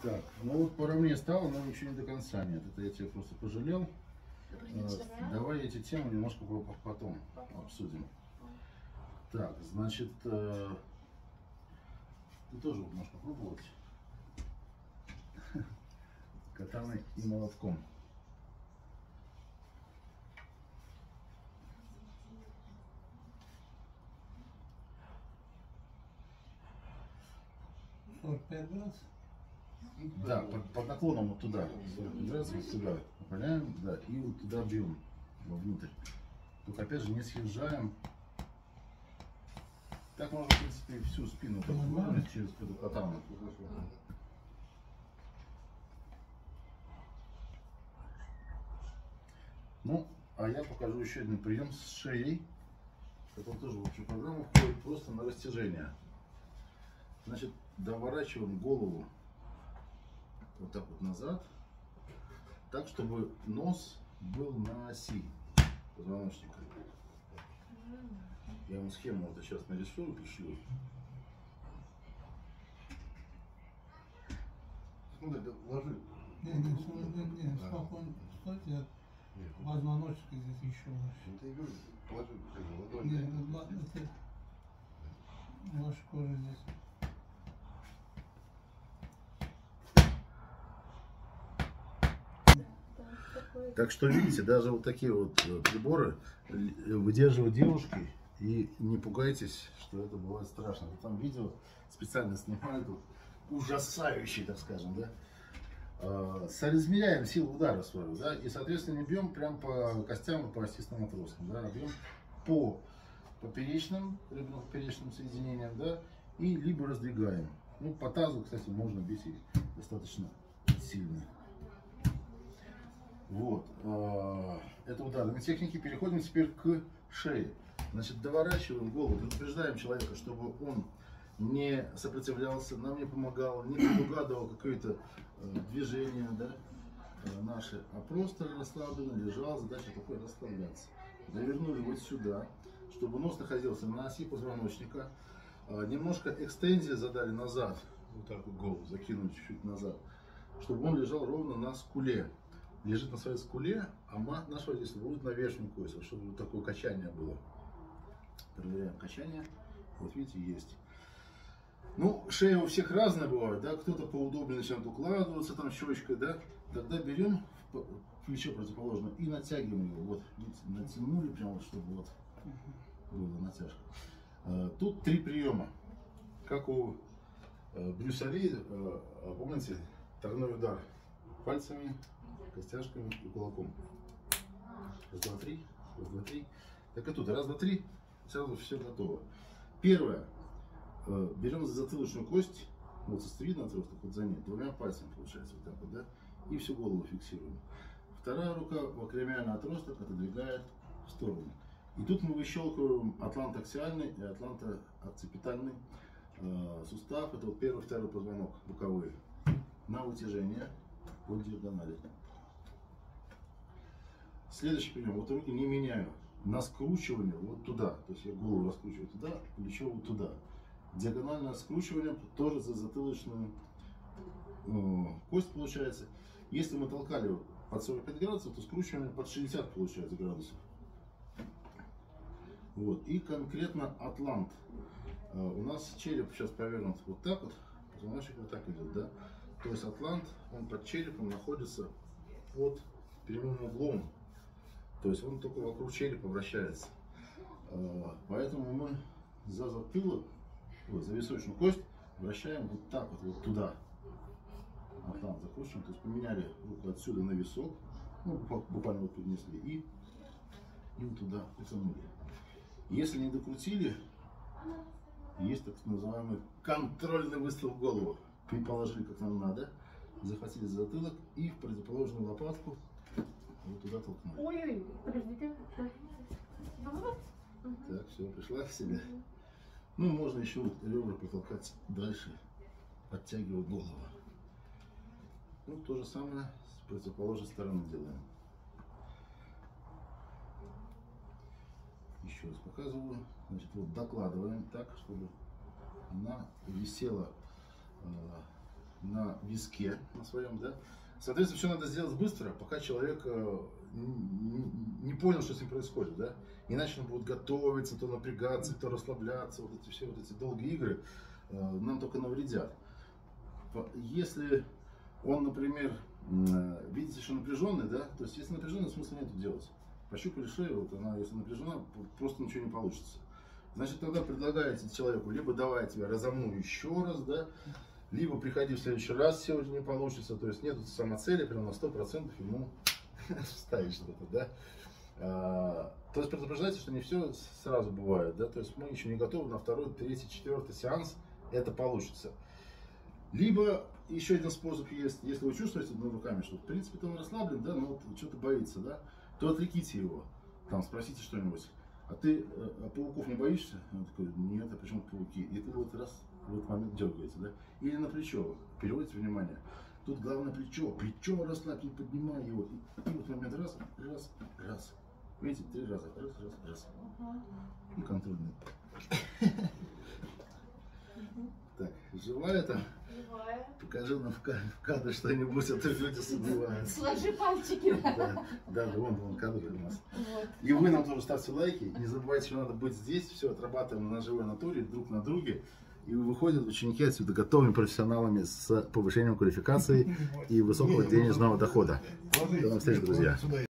Так, ну вот по равне стало, но ничего не до конца нет. Это я тебя просто пожалел. Давай эти темы немножко потом обсудим. Так, значит, ты тоже вот можешь попробовать катаной и молотком. Да, под наклоном вот туда. Вот туда. Направляем, да, и вот туда бьем вовнутрь. Только опять же не съезжаем. Так можно, в принципе, всю спину выровнять через эту катану. Ну, а я покажу еще один прием с шеей. Это тоже в общую программу входит просто на растяжение. Значит, доворачиваем голову вот так вот назад, так, чтобы нос был на оси позвоночника. Я вам схему вот сейчас нарисую, пришлю. Смотри, ложи. Не, спокойно стойте, позвоночник здесь еще Ты говоришь, положи ладонь. Нет, это ваша кожа здесь. Так что видите, даже вот такие вот приборы выдерживают девушки, и не пугайтесь, что это бывает страшно. Там видео специально снимают, ужасающие, так скажем, да. Соизмеряем силу удара свою, да, и, соответственно, не бьем прям по костям и по остистым отросткам, да, а бьем по поперечным, реберно-поперечным соединениям, да, и либо раздвигаем. Ну, по тазу, кстати, можно бить и достаточно сильно. Вот, это ударные техники. Переходим теперь к шее. Значит, доворачиваем голову, предупреждаем человека, чтобы он не сопротивлялся, нам не помогал, не предугадывал какое-то движение, да, наши, а просто расслабленно лежал. Задача такой — расслабляться. Довернули вот сюда, чтобы нос находился на оси позвоночника. Немножко экстензии задали назад, вот так вот голову закинули чуть-чуть назад, чтобы он лежал ровно на скуле. Лежит на своей скуле, а наше воздействие будет на верхнюю кость, чтобы вот такое качание было. Проверяем качание. Вот видите, есть. Ну, шея у всех разная бывает, да, кто-то поудобнее начинает укладываться там щечкой, да. Тогда берем плечо противоположное и натягиваем его. Вот, видите, натянули прямо, вот, чтобы вот была натяжка. Тут 3 приема. Как у Брюса Ли, помните, тройной удар пальцами, костяшками и кулаком. Раз, два, три. Раз, два, три. Так и тут. Раз, два, три. Сразу все готово. Первое. Берем за затылочную кость. Вот видно отросток, вот за ней. 2 пальцами получается вот так вот, да. И всю голову фиксируем. Вторая рука акромиальный отросток отодвигает в сторону. И тут мы выщелкиваем атлантоаксиальный и атлантоакципитальный сустав. Это вот первый, второй позвонок боковые. На вытяжение по диагонали. Следующий прием. Вот руки не меняю. На скручивание вот туда. То есть я голову раскручиваю туда, плечо вот туда. Диагональное скручивание тоже за затылочную кость получается. Если мы толкали под 45 градусов, то скручивание под 60 получается градусов. Вот. И конкретно атлант. У нас череп сейчас повернут вот так вот. Позвоночник вот так идет, да. То есть атлант, он под черепом находится под прямым углом. То есть он только вокруг черепа вращается. Поэтому мы за затылок, вот, за височную кость вращаем вот так вот, вот туда. Атлант закручиваем. То есть поменяли руку отсюда на висок. Ну, буквально вот перенесли. И вот туда потянули. Если не докрутили, есть так называемый контрольный выстрел в голову. Положили как нам надо, захватили за затылок и в противоположную лопатку вот туда толкнули. Ой-ой, подождите. Так, все, пришла в себя. Ну, можно еще вот ребра потолкать дальше, подтягивая голову. Ну, то же самое с противоположной стороны делаем. Еще раз показываю. Значит, вот докладываем так, чтобы она висела на виске на своем, да. Соответственно, все надо сделать быстро, пока человек не понял, что с ним происходит, да. Иначе он будет готовиться, то напрягаться, то расслабляться. Вот эти все вот эти долгие игры нам только навредят. Если он, например, видите, что напряженный, да, то есть если напряженный, смысла нет делать. Пощупали шею, вот она, если напряжена, просто ничего не получится. Значит, тогда предлагаете человеку, либо давай я тебя разомну еще раз, да, либо приходи в следующий раз, сегодня не получится. То есть нет самоцели, прям на 100% ему вставить что-то, да. То есть предупреждайте, что не все сразу бывает, да, то есть мы еще не готовы на второй, третий, четвертый сеанс, это получится. Либо еще один способ есть, если вы чувствуете руками, что в принципе он расслаблен, да, но вот что-то боится, да, то отвлеките его, там спросите что-нибудь. А ты пауков не боишься? Он такой, нет, а почему пауки? И ты вот раз в этот момент дергаете, да? Или на плечо, переводите внимание. Тут главное плечо, плечо расслабь, не поднимай его. И вот момент раз, раз, раз. Видите, 3 раза, раз, раз, раз. И контрольный. Так, живая там? Живая. Покажи нам в кадр что-нибудь, а то люди сомневаются. Сложи пальчики. Да, вон кадр у нас. Вот. И вы нам тоже ставьте лайки. Не забывайте, что надо быть здесь. Все отрабатываем на живой натуре, друг на друге. И выходят ученики отсюда готовыми профессионалами с повышением квалификации и высокого денежного дохода. До новых встреч, друзья.